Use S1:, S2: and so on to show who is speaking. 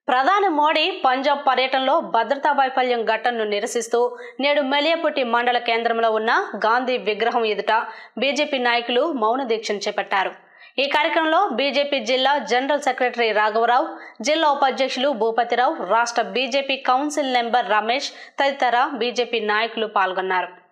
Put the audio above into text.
S1: ప్రధాని మోడీ పంజాబ్ పర్యటనలో భద్రతా వైఫల్యం ఘటనను నిరసిస్తూ నేడు మెలియాపుట్టి మండల కేంద్రంలో ఉన్న గాంధీ విగ్రహం ఎదుట బీజేపీ నాయకులు మౌన దీక్షను చేపట్టారు. ఈ కార్యక్రమంలో బీజేపీ జిల్లా జనరల్ సెక్రటరీ రాఘవరావు, జిల్లా ఉపాధ్యక్షులు భూపతిరావు, రాష్ట్ర బీజేపీ కౌన్సిల్ మెంబర్ రమేష్ తదితర బీజేపీ నాయకులు పాల్గొన్నారు.